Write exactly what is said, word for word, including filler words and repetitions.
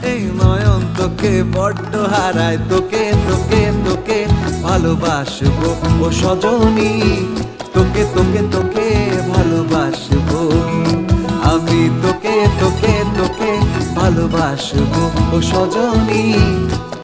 এই নয়ন তোকে বড্ড হারায়, তোকে তোকে তোকে ভালোবাসবো ও সজনী, তোকে তোকে তোকে ভালোবাসবো আমি, তোকে তোকে তোকে ভালোবাসবো ও সজনী।